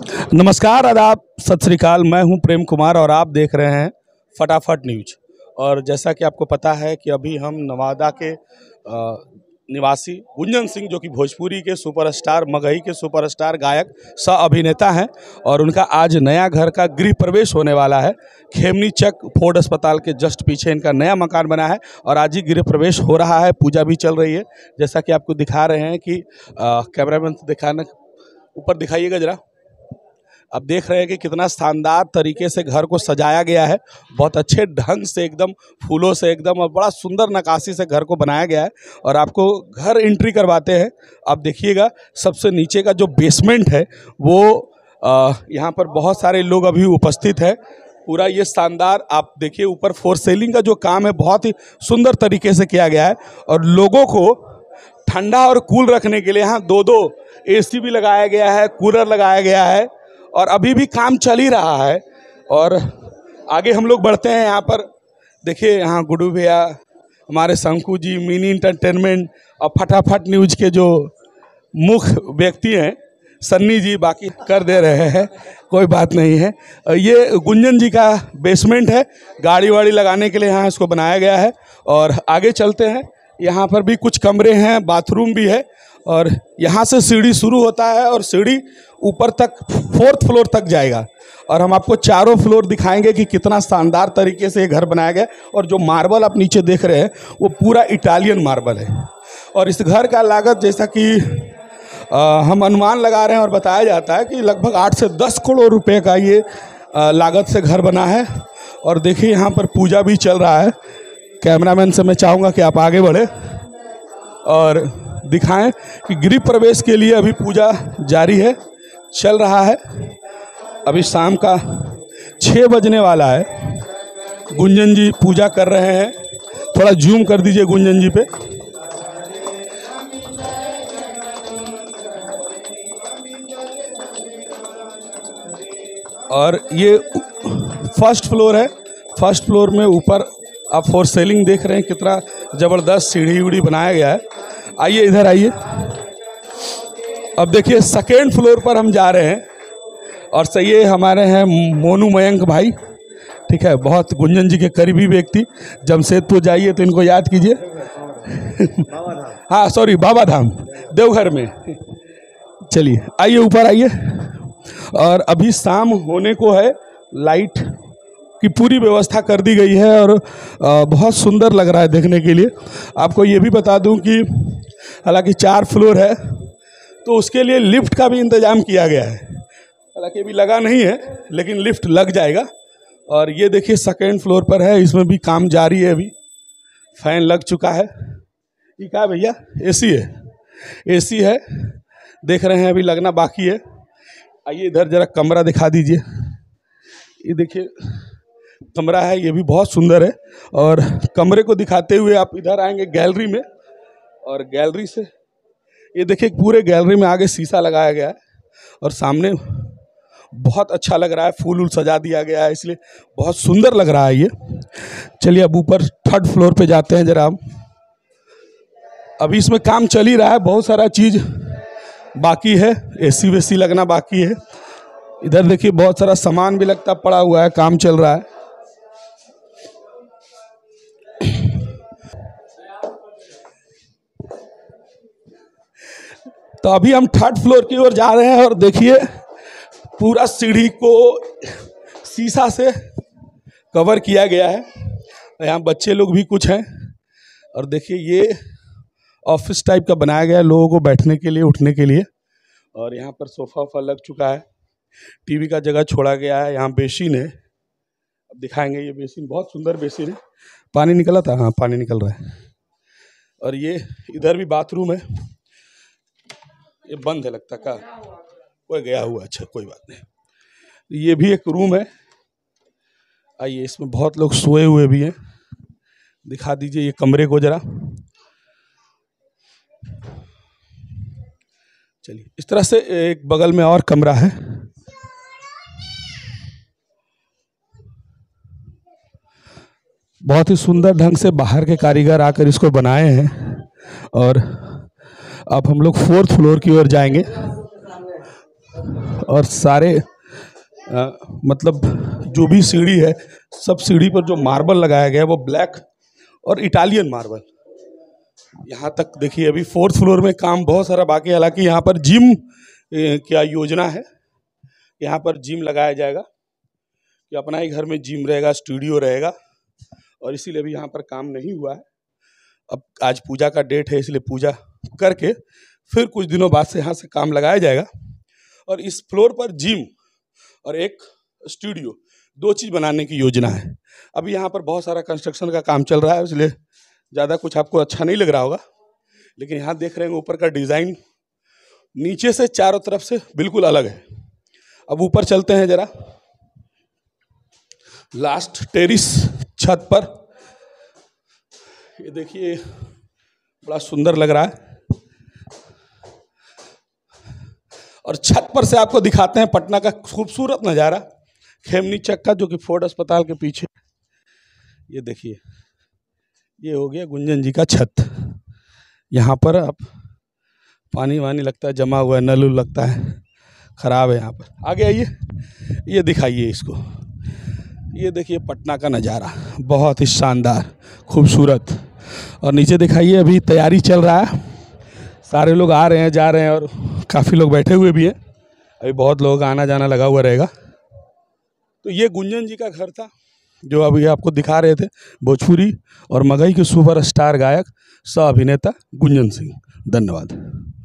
नमस्कार, आदाब, सत श्री अकाल। मैं हूं प्रेम कुमार और आप देख रहे हैं फटाफट न्यूज। और जैसा कि आपको पता है कि अभी हम नवादा के निवासी गुंजन सिंह, जो कि भोजपुरी के सुपरस्टार, मगही के सुपरस्टार गायक सह अभिनेता हैं, और उनका आज नया घर का गृह प्रवेश होने वाला है। खेमनी चक फोर्ड अस्पताल के जस्ट पीछे इनका नया मकान बना है और आज ही गृह प्रवेश हो रहा है। पूजा भी चल रही है, जैसा कि आपको दिखा रहे हैं कि कैमरामैन से दिखाना, ऊपर दिखाइएगा जरा। अब देख रहे हैं कि कितना शानदार तरीके से घर को सजाया गया है। बहुत अच्छे ढंग से, एकदम फूलों से, एकदम, और बड़ा सुंदर नक्काशी से घर को बनाया गया है। और आपको घर एंट्री करवाते हैं। अब देखिएगा, सबसे नीचे का जो बेसमेंट है वो यहाँ पर बहुत सारे लोग अभी उपस्थित हैं। पूरा ये शानदार, आप देखिए, ऊपर फोर सीलिंग का जो काम है बहुत ही सुंदर तरीके से किया गया है। और लोगों को ठंडा और कूल रखने के लिए यहाँ दो AC भी लगाया गया है, कूलर लगाया गया है, और अभी भी काम चल ही रहा है। और आगे हम लोग बढ़ते हैं। यहाँ पर देखिए, यहाँ गुड्डू भैया, हमारे शंकु जी, मिनी इंटरटेनमेंट और फटाफट न्यूज के जो मुख्य व्यक्ति हैं, सन्नी जी, बाकी कर दे रहे हैं, कोई बात नहीं है। ये गुंजन जी का बेसमेंट है, गाड़ी वाड़ी लगाने के लिए यहाँ इसको बनाया गया है। और आगे चलते हैं, यहाँ पर भी कुछ कमरे हैं, बाथरूम भी है। और यहाँ से सीढ़ी शुरू होता है और सीढ़ी ऊपर तक 4th फ्लोर तक जाएगा। और हम आपको चारों फ्लोर दिखाएंगे कि कितना शानदार तरीके से ये घर बनाया गया। और जो मार्बल आप नीचे देख रहे हैं वो पूरा इटालियन मार्बल है। और इस घर का लागत, जैसा कि हम अनुमान लगा रहे हैं और बताया जाता है कि लगभग 8 से 10 करोड़ रुपए का ये लागत से घर बना है। और देखिए, यहाँ पर पूजा भी चल रहा है। कैमरामैन से मैं चाहूँगा कि आप आगे बढ़े और दिखाएं कि गृह प्रवेश के लिए अभी पूजा जारी है, चल रहा है। अभी शाम का 6 बजने वाला है। गुंजन जी पूजा कर रहे हैं। थोड़ा जूम कर दीजिए गुंजन जी पे। और ये फर्स्ट फ्लोर है। फर्स्ट फ्लोर में ऊपर आप फोर सीलिंग देख रहे हैं, कितना ज़बरदस्त सीढ़ी उड़ी बनाया गया है। आइए, इधर आइए। अब देखिए, सेकेंड फ्लोर पर हम जा रहे हैं। और सही है, हमारे हैं मोनू मयंक भाई, ठीक है, बहुत गुंजन जी के करीबी व्यक्ति। जमशेदपुर जाइए तो इनको याद कीजिए। हाँ, सॉरी, बाबा धाम, देवघर में। चलिए, आइए, ऊपर आइए। और अभी शाम होने को है, लाइट की पूरी व्यवस्था कर दी गई है और बहुत सुंदर लग रहा है देखने के लिए। आपको ये भी बता दूं कि हालांकि 4 फ्लोर है तो उसके लिए लिफ्ट का भी इंतज़ाम किया गया है। हालांकि अभी लगा नहीं है, लेकिन लिफ्ट लग जाएगा। और ये देखिए, सेकेंड फ्लोर पर है, इसमें भी काम जारी है। अभी फैन लग चुका है। ये क्या भैया? AC है, AC है, देख रहे हैं, अभी लगना बाकी है। आइए, इधर जरा कमरा दिखा दीजिए। ये देखिए कमरा है, ये भी बहुत सुंदर है। और कमरे को दिखाते हुए आप इधर आएंगे गैलरी में, और गैलरी से ये देखिए, पूरे गैलरी में आगे शीशा लगाया गया है और सामने बहुत अच्छा लग रहा है, फूल सजा दिया गया है, इसलिए बहुत सुंदर लग रहा है ये। चलिए, अब ऊपर 3rd फ्लोर पे जाते हैं जरा हम। अभी इसमें काम चल ही रहा है, बहुत सारा चीज़ बाकी है, AC वेसी लगना बाकी है। इधर देखिए, बहुत सारा सामान भी लगता पड़ा हुआ है, काम चल रहा है। तो अभी हम 3rd फ्लोर की ओर जा रहे हैं और देखिए, पूरा सीढ़ी को शीशा से कवर किया गया है। यहाँ बच्चे लोग भी कुछ हैं। और देखिए, ये ऑफिस टाइप का बनाया गया है लोगों को बैठने के लिए, उठने के लिए। और यहाँ पर सोफा वोफा लग चुका है, टीवी का जगह छोड़ा गया है। यहाँ बेसिन है, अब दिखाएंगे। ये बेसिन बहुत सुंदर बेसिन है। पानी निकला था, हाँ, पानी निकल रहा है। और ये इधर भी बाथरूम है, ये बंद है लगता का, कोई गया हुआ। अच्छा, कोई बात नहीं। ये भी एक रूम है। आइए, इसमें बहुत लोग सोए हुए भी हैं, दिखा दीजिए ये कमरे को जरा। चलिए, इस तरह से एक बगल में और कमरा है। बहुत ही सुंदर ढंग से बाहर के कारीगर आकर इसको बनाए हैं। और अब हम लोग 4th फ्लोर की ओर जाएंगे। और सारे मतलब जो भी सीढ़ी है, सब सीढ़ी पर जो मार्बल लगाया गया है वो ब्लैक और इटालियन मार्बल। यहाँ तक देखिए अभी 4th फ्लोर में काम बहुत सारा बाकी है। हालांकि यहाँ पर जिम क्या योजना है, यहाँ पर जिम लगाया जाएगा कि अपना ही घर में जिम रहेगा, स्टूडियो रहेगा, और इसीलिए अभी यहाँ पर काम नहीं हुआ है। अब आज पूजा का डेट है, इसलिए पूजा करके फिर कुछ दिनों बाद से यहाँ से काम लगाया जाएगा। और इस फ्लोर पर जिम और एक स्टूडियो, 2 चीज़ बनाने की योजना है। अभी यहाँ पर बहुत सारा कंस्ट्रक्शन का काम चल रहा है, इसलिए ज़्यादा कुछ आपको अच्छा नहीं लग रहा होगा, लेकिन यहाँ देख रहे हैं ऊपर का डिज़ाइन नीचे से चारों तरफ से बिल्कुल अलग है। अब ऊपर चलते हैं जरा, लास्ट टेरिस छत पर। ये देखिए बड़ा सुंदर लग रहा है, और छत पर से आपको दिखाते हैं पटना का खूबसूरत नज़ारा, खेमनी चक्का जो कि फोर्ट अस्पताल के पीछे। ये देखिए, ये हो गया गुंजन जी का छत। यहाँ पर अब पानी वानी लगता है जमा हुआ है, नल उल लगता है, ख़राब है यहाँ पर। आगे आइए, ये दिखाइए इसको। ये देखिए पटना का नज़ारा, बहुत ही शानदार खूबसूरत। और नीचे दिखाइए, अभी तैयारी चल रहा है, सारे लोग आ रहे हैं जा रहे हैं, और काफ़ी लोग बैठे हुए भी हैं। अभी बहुत लोगों का आना जाना लगा हुआ रहेगा। तो ये गुंजन जी का घर था जो अभी आपको दिखा रहे थे। भोजपुरी और मगही के सुपरस्टार गायक सह अभिनेता गुंजन सिंह। धन्यवाद।